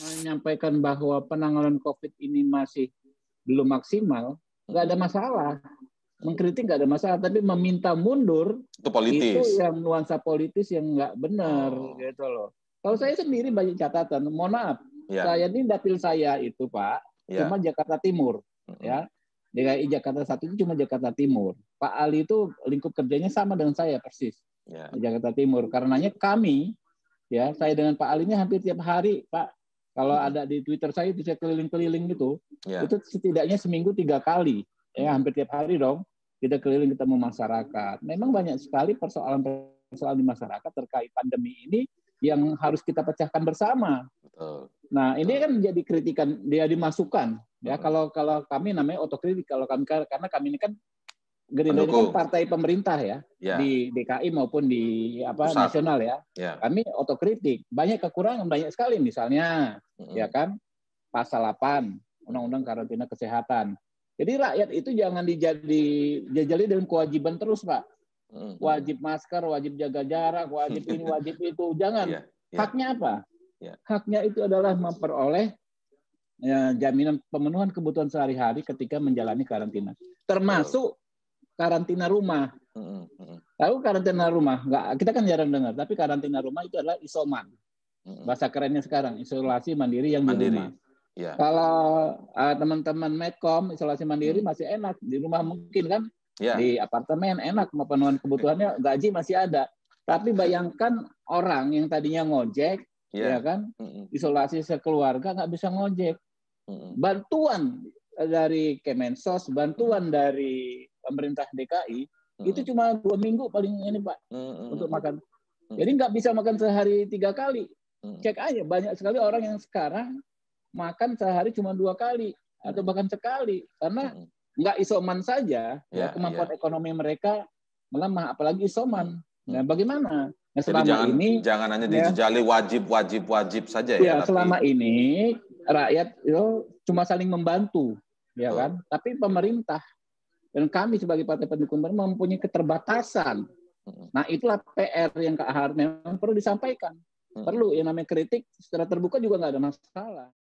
menyampaikan bahwa penanganan COVID ini masih belum maksimal, nggak ada masalah. Mengkritik nggak ada masalah, tapi meminta mundur Itu politis. itu yang nuansa politis yang nggak benar gitu loh. Kalau saya sendiri banyak catatan, mohon maaf, saya ini dapil saya itu Pak, cuma Jakarta Timur, ya. DKI Jakarta 1 itu cuma Jakarta Timur. Pak Ali itu lingkup kerjanya sama dengan saya persis, Jakarta Timur. Karenanya kami, ya, saya dengan Pak Ali ini hampir tiap hari Pak. Kalau ada di Twitter saya itu saya keliling-keliling gitu, itu setidaknya seminggu 3 kali, ya hampir tiap hari dong. Kita keliling ketemu masyarakat. Memang banyak sekali persoalan di masyarakat terkait pandemi ini yang harus kita pecahkan bersama. Nah, ini kan menjadi kritikan, dia dimasukkan. Ya, kalau kami namanya otokritik. Kalau kami, karena kami ini kan Gerindra ini kan partai pemerintah ya, di DKI maupun di nasional ya. Kami otokritik. Banyak kekurangan, banyak sekali. Misalnya, ya kan, pasal 8 Undang-Undang Karantina Kesehatan. Jadi rakyat itu jangan dijajali dengan kewajiban terus, Pak. Wajib masker, wajib jaga jarak, wajib ini, wajib itu. Jangan. Haknya apa? Haknya itu adalah memperoleh jaminan pemenuhan kebutuhan sehari-hari ketika menjalani karantina. Termasuk karantina rumah. Tahu karantina rumah? Nggak, kita kan jarang dengar. Tapi karantina rumah itu adalah isoman. Bahasa kerennya sekarang, isolasi mandiri yang di rumah. Kalau teman-teman Medcom isolasi mandiri masih enak, di rumah mungkin kan, di apartemen enak, pemenuhan kebutuhannya, gaji masih ada. Tapi bayangkan orang yang tadinya ngojek, ya kan, isolasi sekeluarga nggak bisa ngojek. Bantuan dari Kemensos, bantuan dari pemerintah DKI itu cuma 2 minggu paling ini Pak untuk makan. Jadi nggak bisa makan sehari 3 kali. Cek aja banyak sekali orang yang sekarang makan sehari cuma 2 kali atau bahkan sekali karena nggak isoman saja, kemampuan ekonomi mereka melemah, apalagi isoman. Nah, bagaimana? Nah, selama ini jangan hanya dijejali wajib saja ya. Tapi selama ini rakyat itu cuma saling membantu, ya kan? Tapi pemerintah dan kami sebagai partai pendukung mempunyai keterbatasan. Nah, itulah PR yang memang perlu disampaikan. Perlu yang namanya kritik secara terbuka juga nggak ada masalah.